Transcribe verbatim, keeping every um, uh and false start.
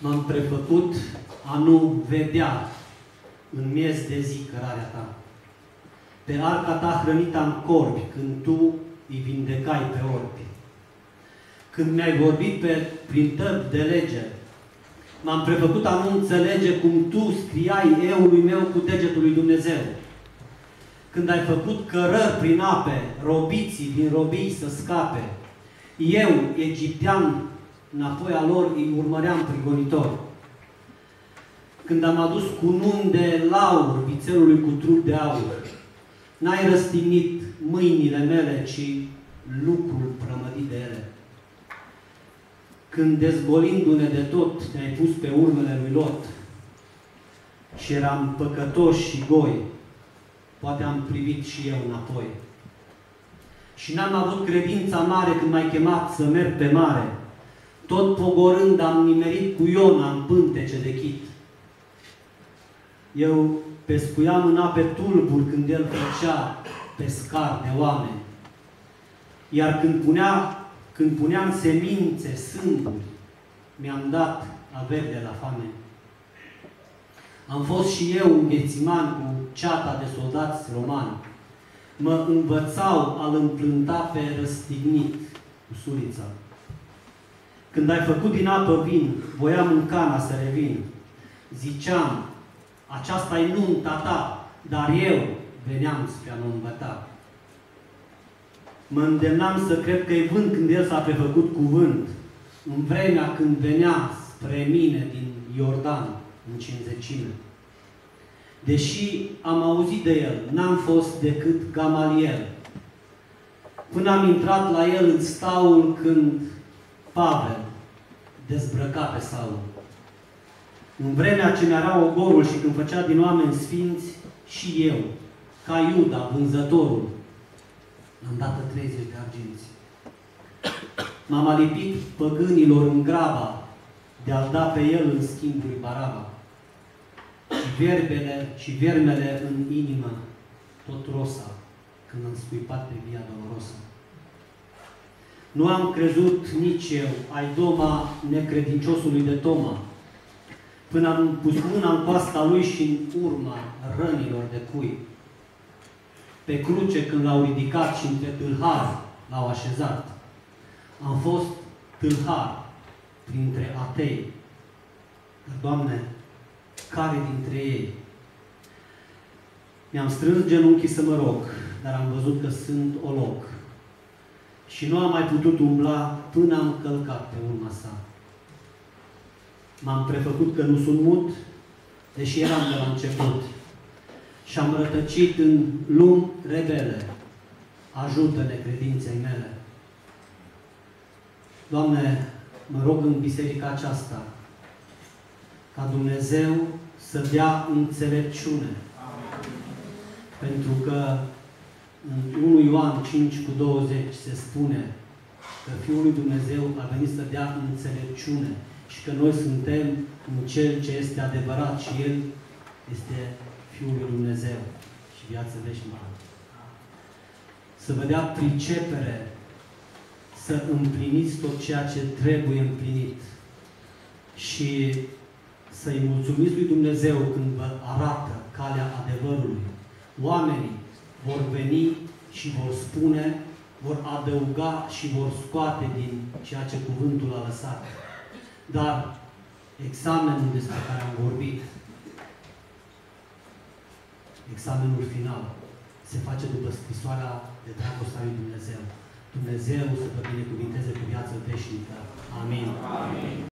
M-am prefăcut a nu vedea în miez de zi cărarea ta. Pe arca ta hrănită am corbi, când tu îi vindecai pe orbi. Când mi-ai vorbit pe, prin tăbi de lege, m-am prefăcut a nu înțelege cum tu scriai eului meu cu degetul lui Dumnezeu. Când ai făcut cărări prin ape, robiții din robii să scape, eu, egiptean, înapoi a lor îi urmăream prigonitor. Când am adus cununi de laur vițelului cu trup de aur, n-ai răstignit mâinile mele, ci lucrul prămădit de ele. Când, dezgolindu-ne de tot, ne-ai pus pe urmele lui Lot și eram păcătoși și goi, poate am privit și eu înapoi. Și n-am avut credința mare când m-ai chemat să merg pe mare. Tot pogorând am nimerit cu Iona în pântece de chit. Eu pescuiam în ape tulburi când el făcea pescar de oameni. Iar când, punea, când puneam semințe sâmburi, mi-am dat averi de la foame. Am fost și eu un ghețiman cu ceata de soldați romani. Mă învățau a-l împlânta pe răstignit cu surița. Când ai făcut din apă vin, voiam în cana să revin. Ziceam, aceasta-i nunta ta, dar eu veneam spre a mă îmbăta. Mă îndemnam să cred că-i vânt când el s-a prefăcut cuvânt, în vremea când venea spre mine din Iordan, în cinzecime. Deși am auzit de el, n-am fost decât Gamaliel. Până am intrat la el în staul când Pavel dezbrăca pe Saul. În vremea ce mi-era ogorul și când făcea din oameni sfinți, și eu, ca Iuda, vânzătorul, am dat treizeci de arginți. M-am alipit păgânilor în graba de a-l da pe el în schimbul Baraba. Și verbele și vermele în inimă, tot rosa, când am scuipat pe via dolorosa. Nu am crezut nici eu, ai doma necredinciosului de Toma, până am pus mâna în coasta lui și în urma rănilor de cui. Pe cruce când l-au ridicat și între tâlhari l-au așezat. Am fost tâlhar printre atei. Dar, Doamne, care dintre ei? Mi-am strâns genunchii să mă rog, dar am văzut că sunt olog. Și nu am mai putut umbla până am călcat pe urma sa. M-am prefăcut că nu sunt mut, deși eram de la început. Și am rătăcit în lumi rebele. Ajută-ne credinței mele. Doamne, mă rog în biserica aceasta ca Dumnezeu să dea înțelepciune. Amin. Pentru că în unu Ioan cinci cu douăzeci se spune că Fiul lui Dumnezeu a venit să dea înțelepciune și că noi suntem în Cel ce este adevărat și El este Fiul lui Dumnezeu și viață veșnică. Să vă dea pricepere să împliniți tot ceea ce trebuie împlinit și să-i mulțumiți lui Dumnezeu când vă arată calea adevărului. Oamenii vor veni și vor spune, vor adăuga și vor scoate din ceea ce cuvântul a lăsat. Dar examenul despre care am vorbit, examenul final, se face după scrisoarea de dragostea lui Dumnezeu. Dumnezeu să vă binecuvinteze cu viață veșnică. Amin. Amin.